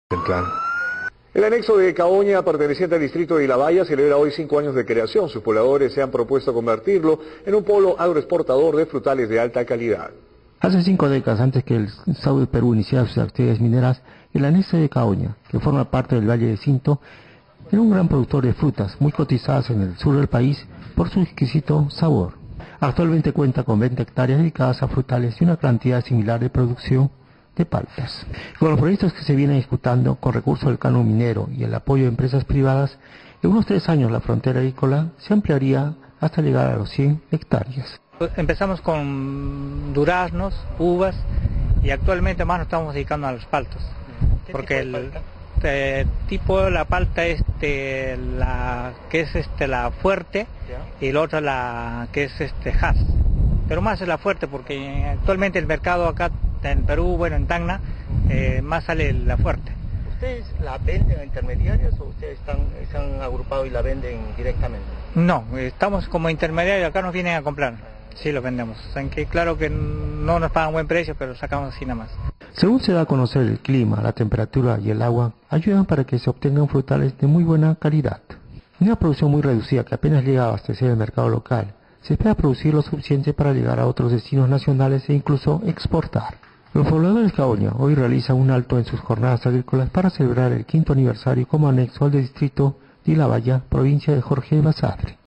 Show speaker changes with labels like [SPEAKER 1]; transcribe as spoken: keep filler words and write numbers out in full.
[SPEAKER 1] Central. El anexo de Caoña, perteneciente al distrito de Ilabaya, celebra hoy cinco años de creación. Sus pobladores se han propuesto convertirlo en un polo agroexportador de frutales de alta calidad.
[SPEAKER 2] Hace cinco décadas antes que el Estado de Perú iniciara sus actividades mineras, el anexo de Caoña, que forma parte del Valle de Cinto, era un gran productor de frutas, muy cotizadas en el sur del país por su exquisito sabor. Actualmente cuenta con veinte hectáreas dedicadas a frutales y una cantidad similar de producción de paltas. Con los proyectos que se vienen ejecutando con recursos del canon minero y el apoyo de empresas privadas, en unos tres años la frontera agrícola se ampliaría hasta llegar a los cien hectáreas.
[SPEAKER 3] Empezamos con duraznos, uvas y actualmente más nos estamos dedicando a los paltos. Porque el eh, tipo de la palta este, la que es este la fuerte y la otra la que es este Hass. Pero más es la fuerte porque actualmente el mercado acá en Perú, bueno en Tacna, eh, más sale la fuerte.
[SPEAKER 4] ¿Ustedes la venden a intermediarios o ustedes están, están agrupados y la venden directamente?
[SPEAKER 3] No, estamos como intermediarios, acá nos vienen a comprar, sí los vendemos. Aunque claro que no nos pagan buen precio, pero sacamos así nada más.
[SPEAKER 2] Según se da a conocer, el clima, la temperatura y el agua ayudan para que se obtengan frutales de muy buena calidad. Una producción muy reducida que apenas llega a abastecer el mercado local, se espera producir lo suficiente para llegar a otros destinos nacionales e incluso exportar. Los pobladores de Caoña hoy realizan un alto en sus jornadas agrícolas para celebrar el quinto aniversario como anexo al distrito de Ilabaya, provincia de Jorge Basadre.